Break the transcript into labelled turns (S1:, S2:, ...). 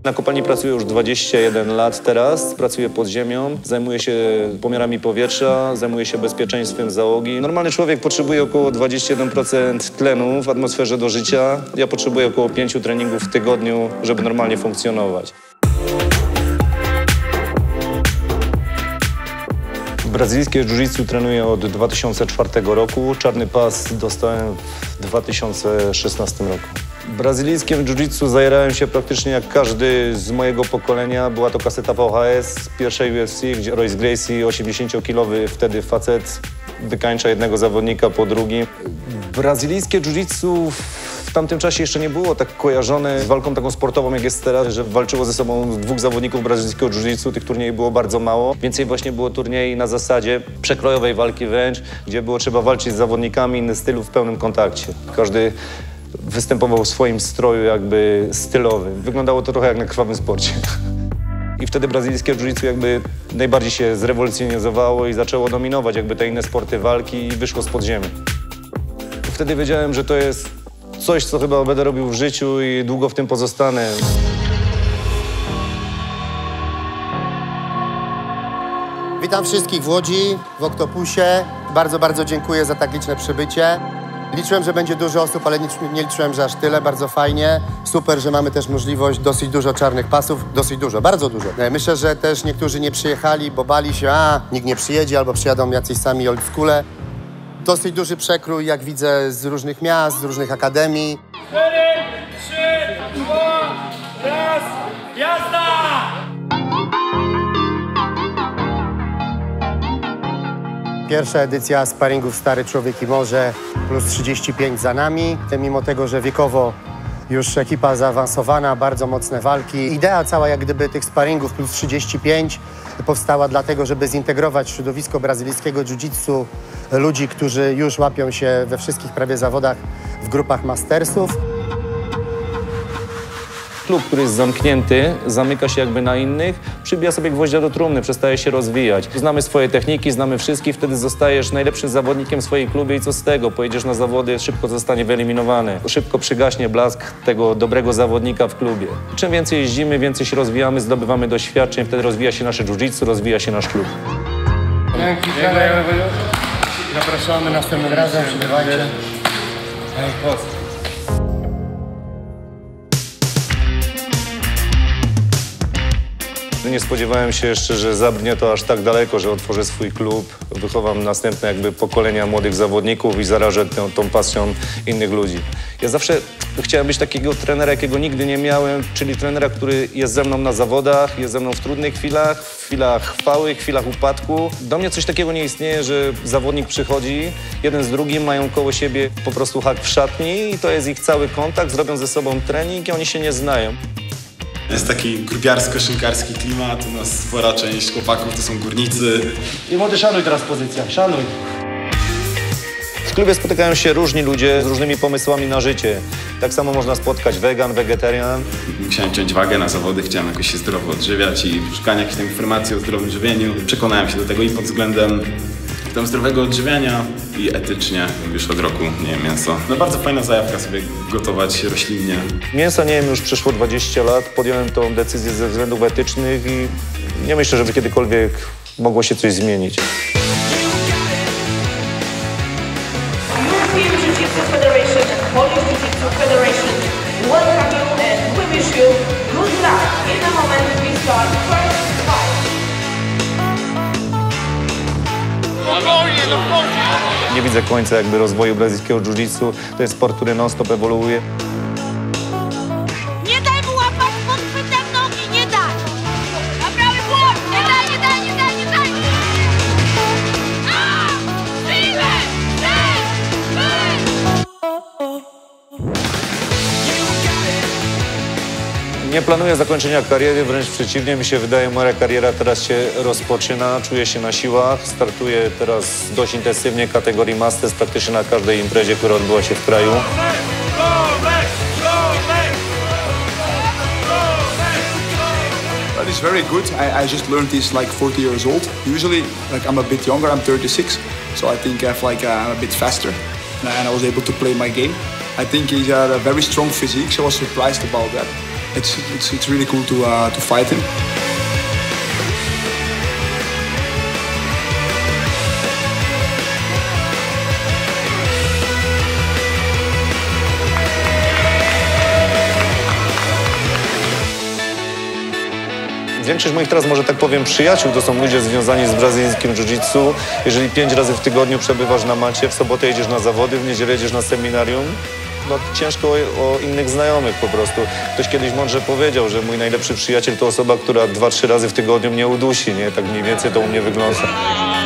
S1: Na kopalni pracuję już 21 lat teraz, pracuję pod ziemią, zajmuję się pomiarami powietrza, zajmuję się bezpieczeństwem załogi. Normalny człowiek potrzebuje około 21% tlenu w atmosferze do życia. Ja potrzebuję około 5 treningów w tygodniu, żeby normalnie funkcjonować. Brazylijskie jiu-jitsu trenuję od 2004 roku. Czarny pas dostałem w 2016 roku. Brazylijskim jiu-jitsu zajerałem się praktycznie jak każdy z mojego pokolenia. Była to kaseta VHS z pierwszej UFC, gdzie Royce Gracie, 80-kilowy wtedy facet, wykańcza jednego zawodnika po drugim. Brazylijskie jiu-jitsu w tamtym czasie jeszcze nie było tak kojarzone z walką taką sportową, jak jest teraz, że walczyło ze sobą dwóch zawodników brazylijskiego jiu-jitsu. Tych turniejów było bardzo mało. Więcej właśnie było turniejów na zasadzie przekrojowej walki wręcz, gdzie było trzeba walczyć z zawodnikami innych stylów w pełnym kontakcie. Każdy występował w swoim stroju jakby stylowym. Wyglądało to trochę jak na krwawym sporcie. I wtedy brazylijskie jiu-jitsu jakby najbardziej się zrewolucjonizowało i zaczęło dominować jakby te inne sporty walki i wyszło z podziemi. Wtedy wiedziałem, że to jest coś, co chyba będę robił w życiu i długo w tym pozostanę.
S2: Witam wszystkich w Łodzi, w Oktopusie. Bardzo, bardzo dziękuję za tak liczne przybycie. Liczyłem, że będzie dużo osób, ale nie liczyłem, że aż tyle. Bardzo fajnie. Super, że mamy też możliwość dosyć dużo czarnych pasów. Dosyć dużo, bardzo dużo. Myślę, że też niektórzy nie przyjechali, bo bali się, nikt nie przyjedzie albo przyjadą jacyś sami old schoole. Dosyć duży przekrój, jak widzę, z różnych miast, z różnych akademii.
S3: 4, 3, 2, 1, jazda!
S2: Pierwsza edycja sparingów Stary Człowiek i Morze plus 35 za nami. Mimo tego, że wiekowo już ekipa zaawansowana, bardzo mocne walki. Idea cała jak gdyby tych sparingów plus 35 powstała dlatego, żeby zintegrować w środowisko brazylijskiego jiu-jitsu ludzi, którzy już łapią się we wszystkich prawie zawodach w grupach mastersów.
S1: Klub, który jest zamknięty, zamyka się jakby na innych, przybija sobie gwoździa do trumny, przestaje się rozwijać. Znamy swoje techniki, znamy wszystkich, wtedy zostajesz najlepszym zawodnikiem w swojej klubie i co z tego? Pojedziesz na zawody, szybko zostanie wyeliminowany. Szybko przygaśnie blask tego dobrego zawodnika w klubie. Czym więcej jeździmy, więcej się rozwijamy, zdobywamy doświadczeń, wtedy rozwija się nasze jiu-jitsu, rozwija się nasz klub.
S2: Dzięki, zapraszamy następnym razem, przybywajcie.
S1: Nie spodziewałem się jeszcze, że zabrnie to aż tak daleko, że otworzę swój klub, wychowam następne jakby pokolenia młodych zawodników i zarażę tą pasją innych ludzi. Ja zawsze chciałem być takiego trenera, jakiego nigdy nie miałem, czyli trenera, który jest ze mną na zawodach, jest ze mną w trudnych chwilach, w chwilach chwały, chwilach upadku. Do mnie coś takiego nie istnieje, że zawodnik przychodzi, jeden z drugim mają koło siebie po prostu hak w szatni i to jest ich cały kontakt, zrobią ze sobą trening i oni się nie znają.
S4: Jest taki grupiarsko-szynkarski klimat, u nas spora część chłopaków to są górnicy.
S2: I młody, szanuj teraz pozycję, szanuj.
S1: W klubie spotykają się różni ludzie z różnymi pomysłami na życie. Tak samo można spotkać wegan, wegetarian.
S4: Musiałem ciąć wagę na zawody, chciałem jakoś się zdrowo odżywiać i szukanie jakichś tam informacji o zdrowym żywieniu. Przekonałem się do tego i pod względem tam zdrowego odżywiania i etycznie już od roku nie jem mięso. No bardzo fajna zajawka sobie gotować roślinnie.
S1: Mięsa nie jem już przeszło 20 lat. Podjąłem tą decyzję ze względów etycznych i nie myślę, żeby kiedykolwiek mogło się coś zmienić.
S5: European Jiu-Jitsu Federation and Polish Jiu-Jitsu Federation welcome you and we wish you good luck. In a moment we start first fight.
S1: Nie widzę końca jakby rozwoju brazylijskiego jiu-jitsu. To jest sport, który non-stop ewoluuje.
S6: Nie daj mu łapać pod chwytem nogi, nie daj! Na prawy błąd! Nie daj, nie daj, nie daj, nie daj! Steven!
S1: Nie planuję zakończenia kariery, wręcz przeciwnie, mi się wydaje, moja kariera teraz się rozpoczyna, czuję się na siłach, startuję teraz dość intensywnie kategorii Masters praktycznie na każdej imprezie, która odbyła się w kraju.
S7: That is very good. I just learned this like 40 years old. Usually, like I'm a bit younger, I'm 36, so I think I'm a bit faster, and I was able to play my game. I think he's got a very strong physique, so I was surprised about that. it's really cool to fight him.
S1: Większość moich teraz, może tak powiem, przyjaciół to są ludzie związani z brazylijskim jiu-jitsu. Jeżeli 5 razy w tygodniu przebywasz na macie, w sobotę jedziesz na zawody, w niedzielę jedziesz na seminarium, no ciężko o innych znajomych po prostu. Ktoś kiedyś mądrze powiedział, że mój najlepszy przyjaciel to osoba, która 2-3 razy w tygodniu mnie udusi, nie? Tak mniej więcej to u mnie wygląda.